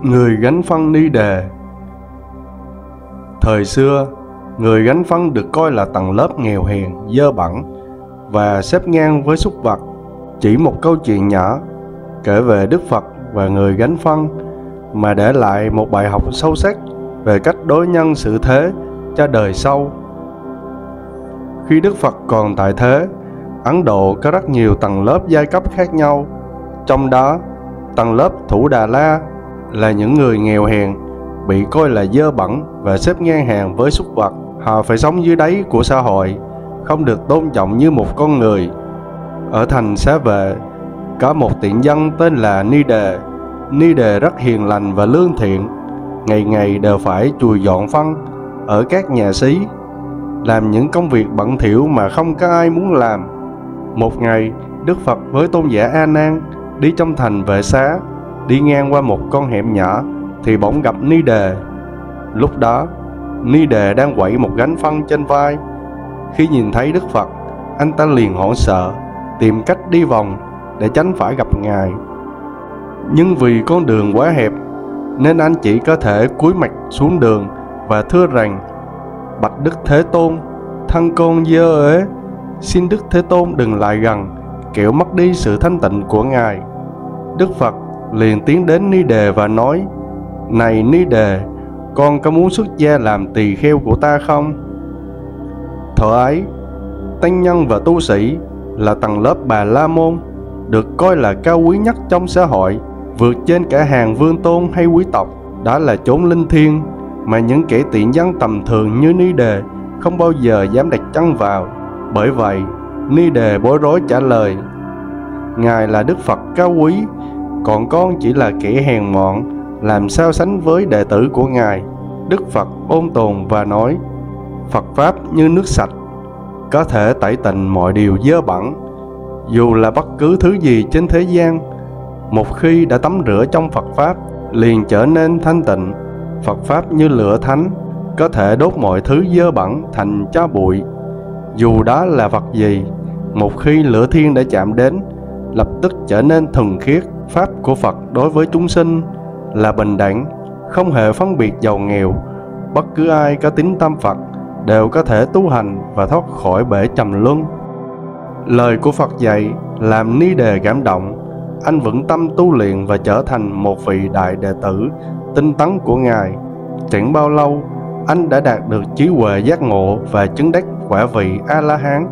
Người gánh phân ni đề. Thời xưa, người gánh phân được coi là tầng lớp nghèo hèn, dơ bẩn và xếp ngang với súc vật. Chỉ một câu chuyện nhỏ kể về Đức Phật và người gánh phân mà để lại một bài học sâu sắc về cách đối nhân xử thế cho đời sau. Khi Đức Phật còn tại thế, Ấn Độ có rất nhiều tầng lớp giai cấp khác nhau. Trong đó, tầng lớp Thủ Đà La là những người nghèo hèn, bị coi là dơ bẩn và xếp ngang hàng với súc vật. Họ phải sống dưới đáy của xã hội, không được tôn trọng như một con người. Ở thành Xá Vệ, có một tiện dân tên là Ni Đề. Ni Đề rất hiền lành và lương thiện, ngày ngày đều phải chùi dọn phân ở các nhà xí, làm những công việc bẩn thỉu mà không có ai muốn làm. Một ngày, Đức Phật với tôn giả A Nan đi trong thành Vệ Xá, đi ngang qua một con hẻm nhỏ thì bỗng gặp Ni Đề. Lúc đó, Ni Đề đang quẩy một gánh phân trên vai. Khi nhìn thấy Đức Phật, anh ta liền hoảng sợ, tìm cách đi vòng để tránh phải gặp Ngài. Nhưng vì con đường quá hẹp nên anh chỉ có thể cúi mặt xuống đường và thưa rằng: "Bạch Đức Thế Tôn, thân con dơ uế, xin Đức Thế Tôn đừng lại gần, kẻo mất đi sự thanh tịnh của Ngài." Đức Phật liền tiến đến Ni Đề và nói: "Này Ni Đề, con có muốn xuất gia làm tỳ kheo của ta không?" Thuở ấy, tăng nhân và tu sĩ là tầng lớp Bà La Môn, được coi là cao quý nhất trong xã hội, vượt trên cả hàng vương tôn hay quý tộc. Đó là chốn linh thiêng mà những kẻ tiện dân tầm thường như Ni Đề không bao giờ dám đặt chân vào. Bởi vậy, Ni Đề bối rối trả lời: "Ngài là Đức Phật cao quý, còn con chỉ là kẻ hèn mọn, làm sao sánh với đệ tử của Ngài?" Đức Phật ôn tồn và nói: "Phật Pháp như nước sạch, có thể tẩy tịnh mọi điều dơ bẩn. Dù là bất cứ thứ gì trên thế gian, một khi đã tắm rửa trong Phật Pháp, liền trở nên thanh tịnh. Phật Pháp như lửa thánh, có thể đốt mọi thứ dơ bẩn thành tro bụi. Dù đó là vật gì, một khi lửa thiên đã chạm đến, lập tức trở nên thuần khiết. Pháp của Phật đối với chúng sinh là bình đẳng, không hề phân biệt giàu nghèo. Bất cứ ai có tín tâm Phật đều có thể tu hành và thoát khỏi bể trầm luân." Lời của Phật dạy làm Ni Đề cảm động. Anh vững tâm tu luyện và trở thành một vị đại đệ tử tinh tấn của Ngài. Chẳng bao lâu, anh đã đạt được trí huệ giác ngộ và chứng đắc quả vị A-la-hán.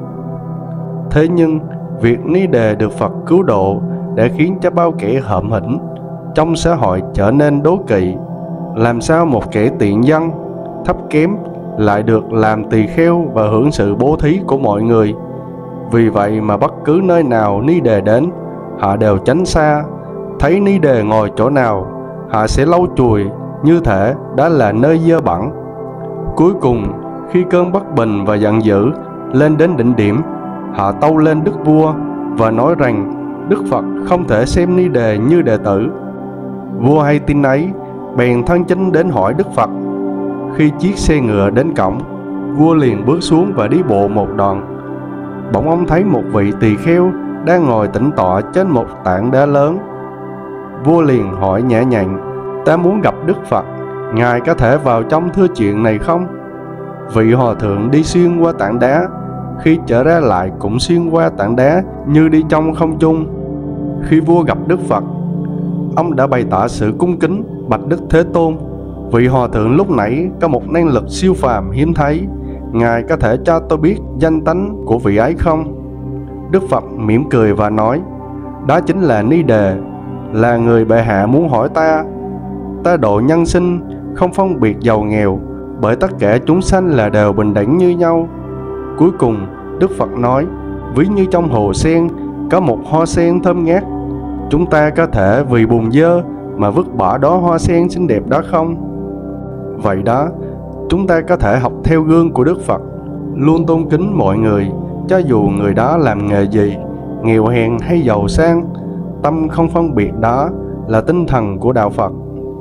Thế nhưng, việc Ni Đề được Phật cứu độ đã khiến cho bao kẻ hợm hĩnh trong xã hội trở nên đố kỵ. Làm sao một kẻ tiện dân, thấp kém lại được làm tỳ kheo và hưởng sự bố thí của mọi người? Vì vậy mà bất cứ nơi nào Ni Đề đến, họ đều tránh xa. Thấy Ni Đề ngồi chỗ nào, họ sẽ lau chùi như thể đó là nơi dơ bẩn. Cuối cùng, khi cơn bất bình và giận dữ lên đến đỉnh điểm, họ tâu lên Đức Vua và nói rằng Đức Phật không thể xem Ni Đề như đệ tử. Vua hay tin ấy, bèn thân chinh đến hỏi Đức Phật. Khi chiếc xe ngựa đến cổng, vua liền bước xuống và đi bộ một đoạn. Bỗng ông thấy một vị tỳ kheo đang ngồi tĩnh tọa trên một tảng đá lớn. Vua liền hỏi nhã nhặn: "Ta muốn gặp Đức Phật, Ngài có thể vào trong thưa chuyện này không?" Vị hòa thượng đi xuyên qua tảng đá, khi trở ra lại cũng xuyên qua tảng đá như đi trong không trung. Khi vua gặp Đức Phật, ông đã bày tỏ sự cung kính: "Bạch Đức Thế Tôn, vị hòa thượng lúc nãy có một năng lực siêu phàm hiếm thấy. Ngài có thể cho tôi biết danh tánh của vị ấy không?" Đức Phật mỉm cười và nói: "Đó chính là Ni Đề, là người bệ hạ muốn hỏi ta. Ta độ nhân sinh không phân biệt giàu nghèo, bởi tất cả chúng sanh là đều bình đẳng như nhau." Cuối cùng, Đức Phật nói: "Ví như trong hồ sen có một hoa sen thơm ngát, chúng ta có thể vì buồn dơ mà vứt bỏ đóa hoa sen xinh đẹp đó không? Vậy đó, chúng ta có thể học theo gương của Đức Phật, luôn tôn kính mọi người, cho dù người đó làm nghề gì, nghèo hèn hay giàu sang. Tâm không phân biệt đó là tinh thần của Đạo Phật."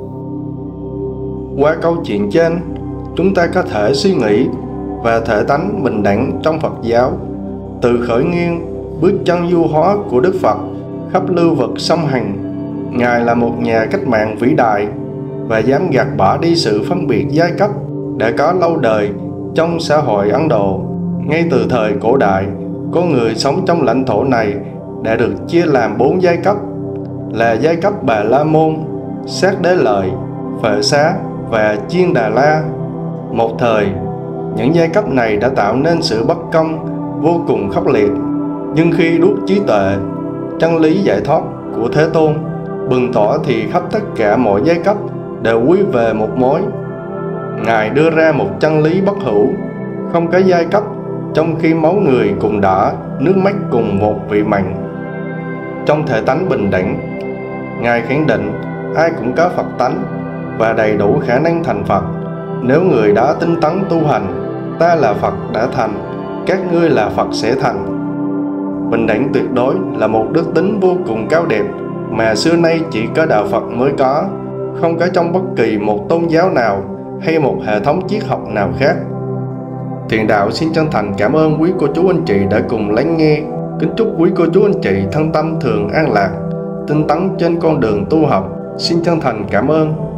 Qua câu chuyện trên, chúng ta có thể suy nghĩ về thể tánh bình đẳng trong Phật giáo. Từ khởi nguyên, bước chân du hóa của Đức Phật khắp lưu vực sông Hằng, Ngài là một nhà cách mạng vĩ đại, và dám gạt bỏ đi sự phân biệt giai cấp đã có lâu đời trong xã hội Ấn Độ. Ngay từ thời cổ đại, con người sống trong lãnh thổ này đã được chia làm 4 giai cấp, là giai cấp Bà La Môn, Sát Đế Lợi, Phệ Xá và Chiên Đà La. Một thời, những giai cấp này đã tạo nên sự bất công vô cùng khốc liệt. Nhưng khi đuốc trí tuệ, chân lý giải thoát của Thế Tôn bừng tỏ thì khắp tất cả mọi giai cấp đều quy về một mối. Ngài đưa ra một chân lý bất hữu, không có giai cấp, trong khi máu người cùng đỏ, nước mắt cùng một vị mặn. Trong thể tánh bình đẳng, Ngài khẳng định ai cũng có Phật tánh và đầy đủ khả năng thành Phật. Nếu người đó tinh tấn tu hành, ta là Phật đã thành, các ngươi là Phật sẽ thành. Bình đẳng tuyệt đối là một đức tính vô cùng cao đẹp mà xưa nay chỉ có đạo Phật mới có, không có trong bất kỳ một tôn giáo nào hay một hệ thống triết học nào khác. Thiện Đạo xin chân thành cảm ơn quý cô chú anh chị đã cùng lắng nghe. Kính chúc quý cô chú anh chị thân tâm thường an lạc, tinh tấn trên con đường tu học. Xin chân thành cảm ơn.